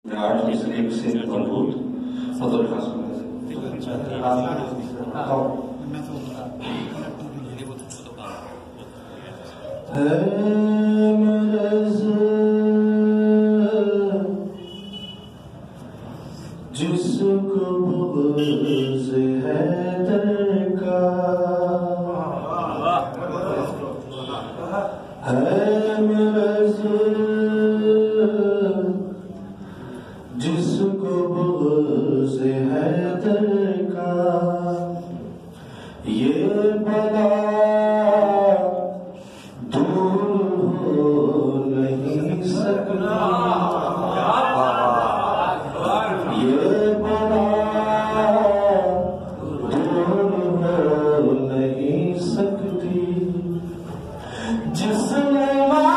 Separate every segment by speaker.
Speaker 1: ایک سے مربوط فضل خاص جس کو بغض حیدر کا ہے مرض، جس کو بغض حیدر کا یہ بلا دور ہو نہیں سکتا، یہ بلا دور ہو نہیں سکتی، جس نے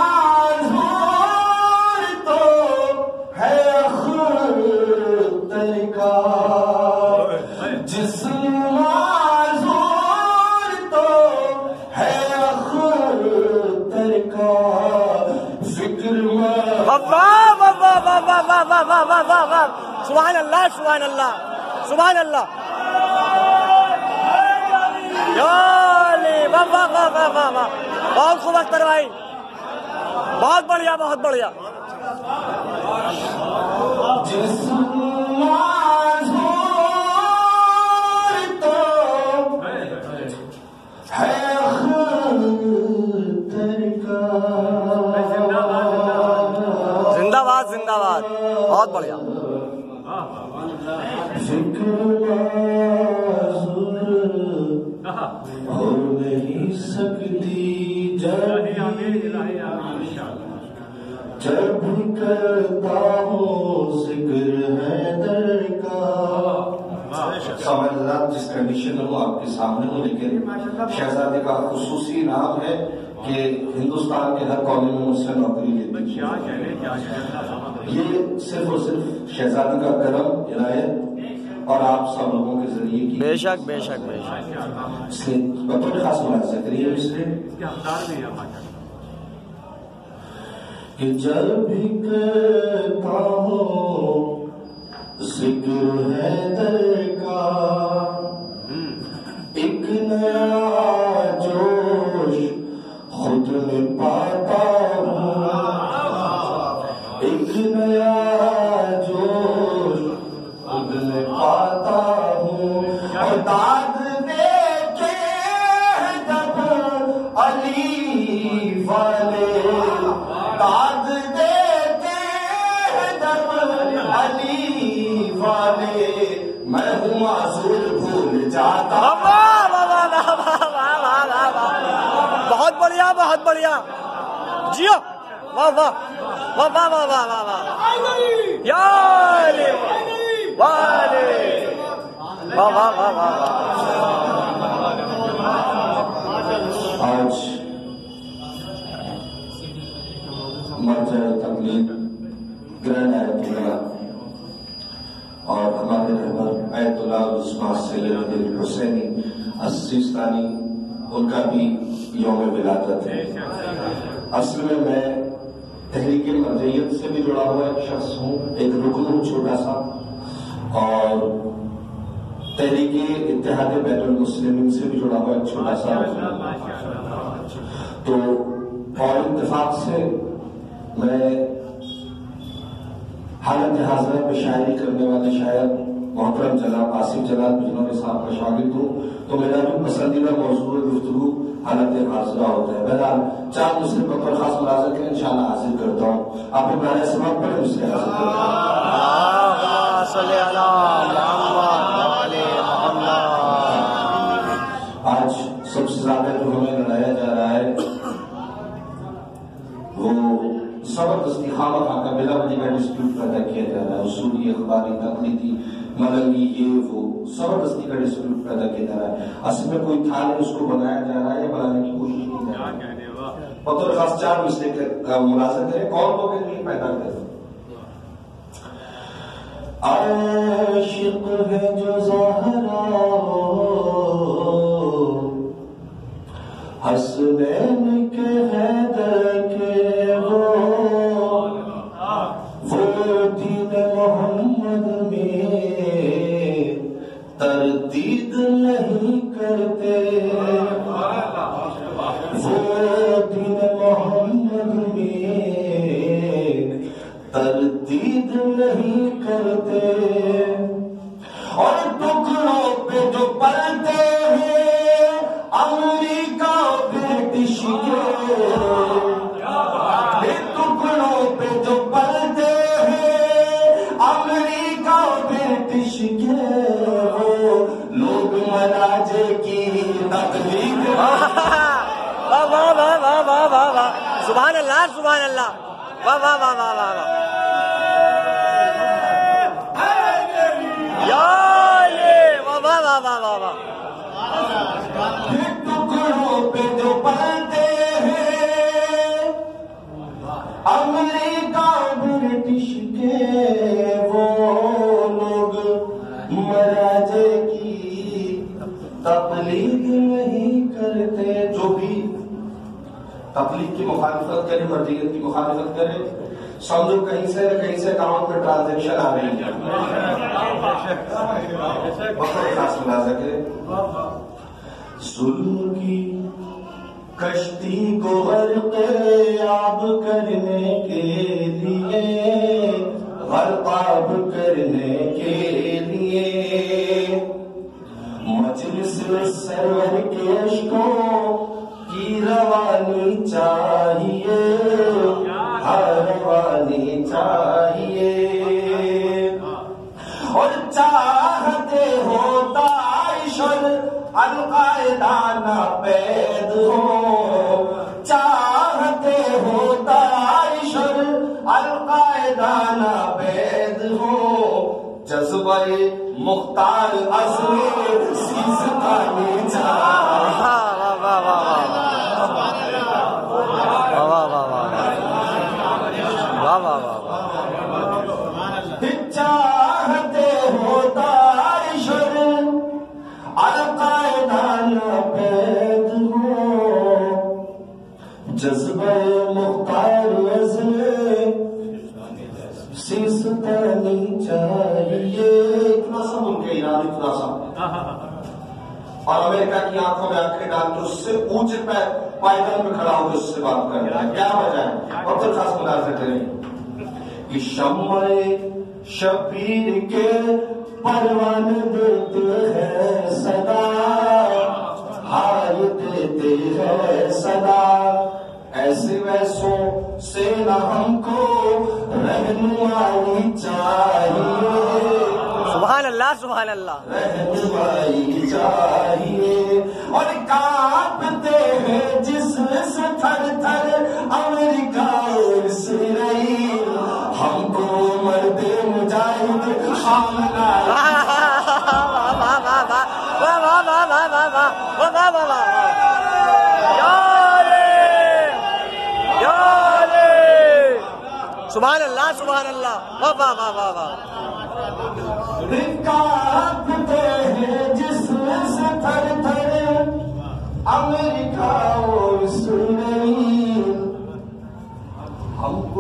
Speaker 1: جس معذور تو ہے اختر کا فکر میں
Speaker 2: سبحان اللہ سبحان اللہ سبحان اللہ بہت خوب اختر بھائی، بہت بڑھیا بہت بڑھیا۔
Speaker 1: جس معذور تو ہے اختر کا،
Speaker 2: زندہ باد زندہ باد، بہت بڑھیا۔
Speaker 1: فکر معذور ہو نہیں سکتی جب کرتا ہوں ذکر حیدر کا۔ سوالات جس کنڈیشن میں وہ آپ کے سامنے ہوں، لیکن شہزادے کا خصوصی نام ہے کہ ہندوستان کے ہر کونے میں مجھ سے نوکری لیتی ہے۔ یہ صرف اور صرف شہزادی کا کرم، عنایت اور آپ سب لوگوں کے ذریعے کی،
Speaker 2: بے شک بے شک بے شک۔
Speaker 1: اس لیے بطور خاص ملاحظہ کریے اس لیے کہ جب بھی کہتا ہوں ذکر حیدر کا، ایک نیا جوش خود میں پاتا ہوں، ایک نیا جوش خود میں پاتا ہوں، اور داد دے کے جب علی والے، داد دیتے جب علی والے، میں ہوں معذور بھول جاتا۔
Speaker 2: بہت بڑھیا بہت بڑھیا، جیو واہ واہ واہ واہ واہ واہ واہ واہ، یا علی والے، واہ واہ واہ واہ۔
Speaker 1: آج مرجع تقلید گرینڈ آیت اللہ اور ہمارے رہبر آیت اللہ عثمان سید الحسینی السیستانی، ان کا بھی یوم ولادت ہے۔ اصل میں تحریک مرجعیت سے بھی جڑا ہوا ایک شخص ہوں، ایک رکن ہوں چھوٹا سا، اور تحریک اتحاد بیت المسلمین سے بھی جڑا ہوا ایک چھوٹا سا تو، اور اتفاق سے میں حالت حاضرہ میں شاعری کرنے والے شاعر محترم جناب آصف جلال بجنوری صاحب کا شاگرد ہوں، تو میرا بھی پسندیدہ موضوع گفتگو حالت حاضرہ ہوتا ہے۔ بہرحال چار مسئلے پر خاص ملاحظہ کریں، انشاءاللہ حاضر کرتا ہوں۔ آپ اپنا سبق پڑھیں، اس سے حاضر آج سب سے زیادہ جو ہمیں لڑایا جا رہا ہے وہ زبردستی خامہ خواہ کا بلا وجہ کا ڈسپیوٹ پیدا کیا جا رہا ہے، اصولی، اخباری، تقلیدی، ملنگی، یہ وہ زبردستی کا ڈسپیوٹ پیدا کیا جا رہا ہے۔ اصل میں کوئی تھا نہیں، اس کو بنایا جا رہا ہے یا بنانے کی کوشش کی جا رہی ہے۔ بطور خاص چار مسئلے کا ملاحظہ کریں، کون لوگ ہیں پیدا کریں۔ عاشق ہے جو زہرا حسنین کے حیدر کے، وہ دین محمد میں تردید نہیں کرتے، وہ دین محمد میں تردید نہیں کرتے، اور ٹکڑوں پہ جو پلتے ہیں امریکہ برٹش کے، ٹکڑوں پہ جو پلتے ہیں امریکہ برٹش کے، وہ لوگ مراجے کی تقلید۔
Speaker 2: واہ واہ واہ واہ واہ واہ واہ، سبحان اللہ سبحان اللہ، واہ واہ واہ واہ واہ واہ، یا واہ واہ واہ واہ واہ واہ،
Speaker 1: ٹکڑوں پہ جو پلتے ہیں امریکہ برٹش کے، وہ لوگ مراجے کی تقلید نہیں کرتے۔ جو بھی تقلید کی مخالفت کرے، مرجعیت کی مخالفت کرے، سمجھو کہیں سے اکاؤنٹ میں ٹرانزیکشن آ رہی ہے، بہت خاص ملازہ کرے۔ ظلم کی کشتی کو غرق آب کرنے کے لیے، غرق آب کرنے کے لیے، مجلس سرور کے اشکوں کی روانی چاہیے، روانی چاہیے، اور چاہتے ہو داعش اور القاعدہ ناپید ہو، چاہتے ہو داعش اور القاعدہ ناپید ہو، جذبہ مختار عزم سیستانی چاہیے۔ چاہتے ہو داعش اور القاعدہ ناپید ہو، جذبہ مختار عزم سیستانی چاہیے۔ اتنا سا ان کے ایران، اتنا سا، اور امریکہ کی آنکھوں میں آنکھیں ڈال کے اس سے اونچے پائیدان میں کھڑا ہو کے اس سے بات کرنا، کیا وجہ ہے؟ اور تو خاص ملازہ کریں کہ شمع شبیر کے پروان دیتے ہیں صدا، حال دیتے ہیں صدا، ایسے ویسوں سے نہ ہم کو رہنمائی چاہیے،
Speaker 2: سبحان اللہ سبحان اللہ،
Speaker 1: رہنمائی چاہیے، اور کانپتے ہیں جسم سے تھر تھر امریکہ اور اسرائیل، ہم کو مرد مجاہد حاملہ۔
Speaker 2: سبحان اللہ سبحان اللہ، واہ واہ واہ واہ واہ،
Speaker 1: کانپتے ہیں جسم سے تھر تھر امریکہ اور اسرائیل، ہم کو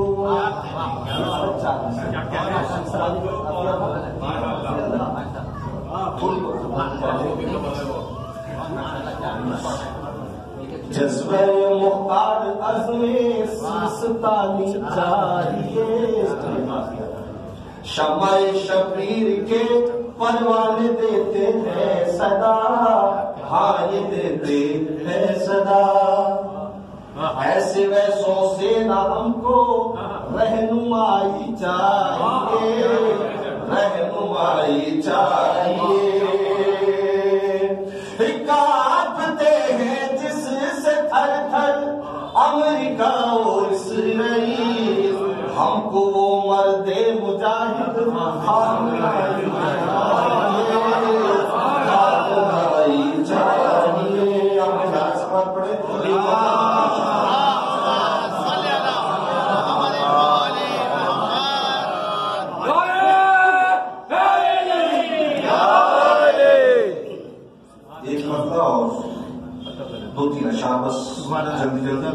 Speaker 1: جذبہ مختار عزم سیستانی چاہیے، شمع شبیر کے پروانے دیتے ہیں صدا، ہاں یہ دیتے ہیں صدا، ایسے ویسوں سے نہ ہم کو رہنمائی چاہیے، رہنمائی چاہیے، کانپتے ہیں جسم سے تھر تھر امریکہ اور اسرائیل، ہم کو وہ مرد مجاہد حاملہ چاہیے۔ پڑھے ایک مسئلہ اور دو تین اشعار بس جلدی جلدی۔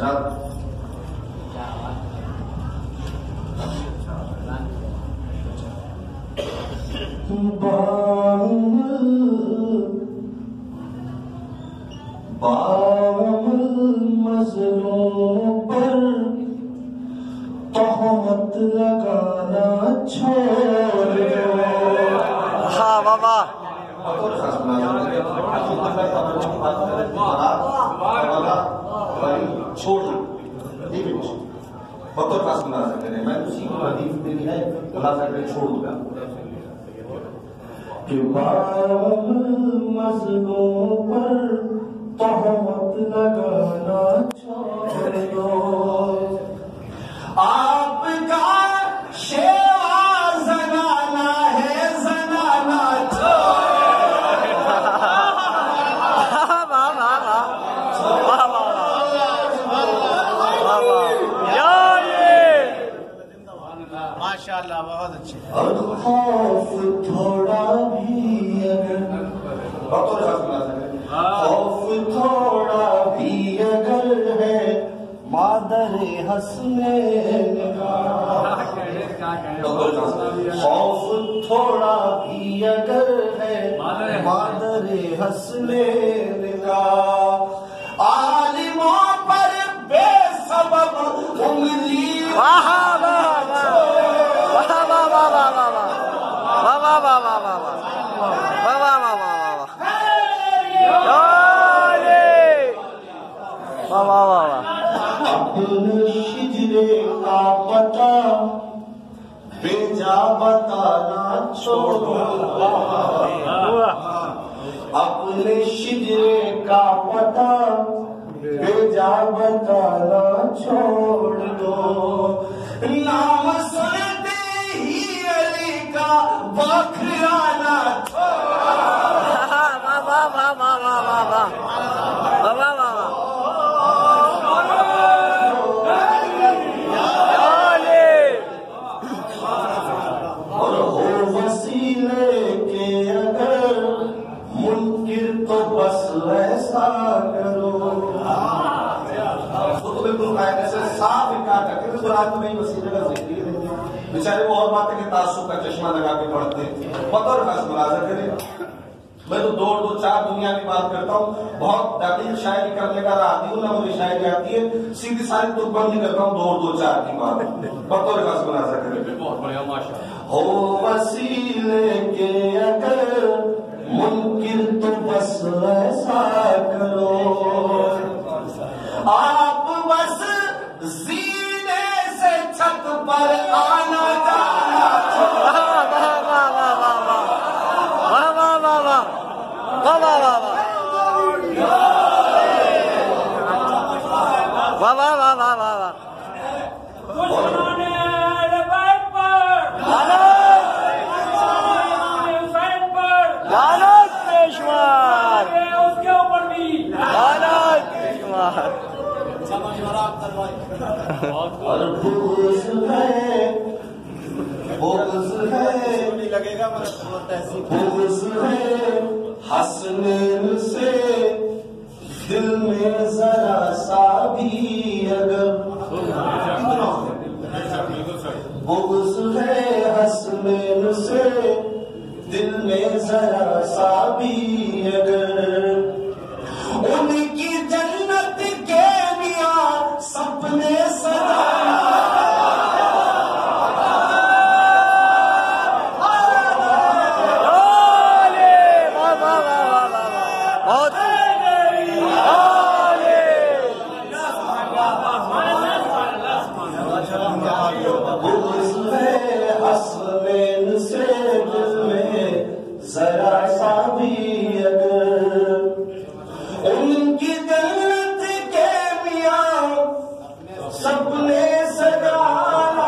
Speaker 1: ارشاد مظلوم پر تہمت لگانا چھوڑ دو.
Speaker 2: ہاں بابا
Speaker 1: چھوڑ دو. بطور خاص مناظر کریں میں اسی کو حدیث میں بھی ہے مناظر کریں چھوڑ دوں گا کہ مظلوم پر تہمت لگانا چھوڑ دو. آپ کا شیوا زنانا ہے زنانا
Speaker 2: ماشاء اللہ بہت اچھے.
Speaker 1: اور خوف تھوڑا بھی اگر خوف تھوڑا بھی اگر ہے مادر حسنین کا. خوف تھوڑا بھی اگر ہے مادر حسنین کا. عالموں پر بے سبب انگلی اپنے شجرے کا پتہ بیجا بتانا چھوڑو. اپنے شجرے کا پتہ بیجا بتانا چھوڑ دو. نام سنتے ہی علی کا بکھرانا اور ہو وسیلے کے اگر منکر تو بس ایسا کرو. بالکل قاعدے سے صاف انکار کرتے ہیں قرآن میں وسیلے کا ذکر ہی نہیں ہے. بیچارے وہ اور باتیں کہ تعصب کا چشمہ لگا کے پڑھتے ہیں. بطور خاص ملازہ کریں میں تو دو چار دنیا کی بات کرتا ہوں. بہت دقیق شاعری کرنے کا آتی ہوں نہ مجھے شاعری آتی ہے. سیدھی ساری تو بند نہیں کرتا ہوں دو چار کی بات. بطور خاص ملازہ کریں بہت بڑھیا ماشاءاللہ. ہو وسیلے کے اگر منکر تو بس ایسا کرو. آپ بس زینے سے چھت پر آنا جانا اور بغض ہے حسنین سے دل میں ذرا سا بھی اگر بغض ہے حسنین سے دل میں ذرا سا بھی اگر ان کی جنت کے میاں سپنے سجانا حسنین سے دل میں ذرا سا بھی اگر ان کی جنت کے میاں سپنے سجانا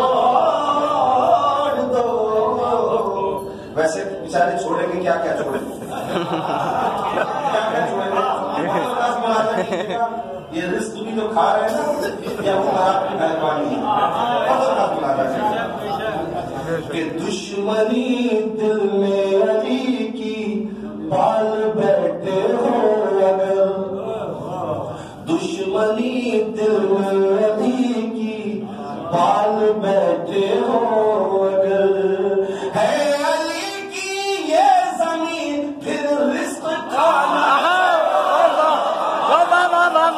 Speaker 1: چھوڑ دو. ویسے بیچارے چھوڑیں گے کیا کیا چھوڑیں گے یہ رزق بھی جو کھا رہے ہیں نا یا وہ آپ کی مہربانی کہ دشمنی دل میں علی کی پال بیٹھے ہو اگر دشمنی دل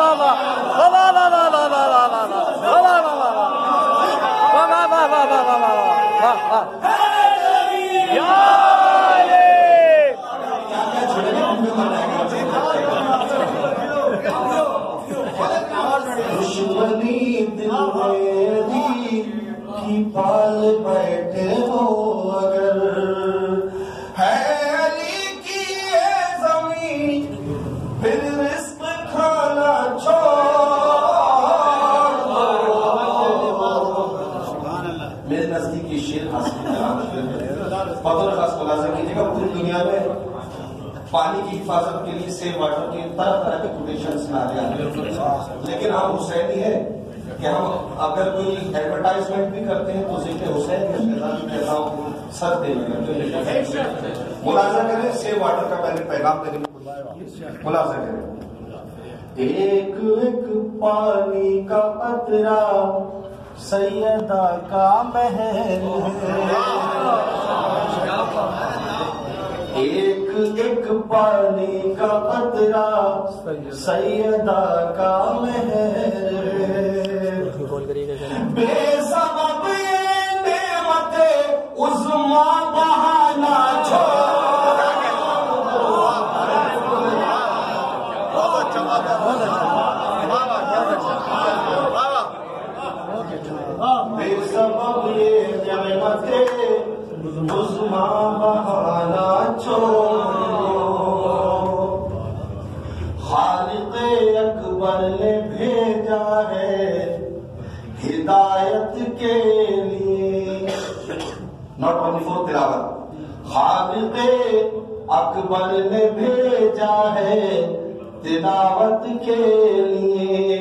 Speaker 1: دشمنی دل میری کی پال بیٹھے ہو اگر ہے علی کی یہ زمین پھر رزق کھانا چھوڑ میرے نزدیک یہ شعر حاصل کرنا بطور خاص ملاحظہ کیجیے گا پوری دنیا میں پانی کی حفاظت کے لیے سیو واٹر کے طرح طرح کے کوٹیشنز میں آ جائیں لیکن ہم حسینی ہے کہ ہم اگر کوئی ایڈورٹائزمنٹ بھی کرتے ہیں تو ذکر حسین کے شہزادی پیغام کو سر دے میں ملاحظہ کریں سیو واٹر کا پہلے پیغام دینے ملاحظہ کریں ایک ایک پانی کا قطرہ سیدہ کا محل ایک ایک پانی کا قطرہ سیدہ کا محل بے سبب یہ نعمت عظما بہانا بے سبب یہ نعمت عظما بہانا خالق اکبر نے بھیجا ہے ہدایت کے لیے ناٹ اونلی فور تلاوت خالق اکبر نے بھیجا ہے تلاوت کے لیے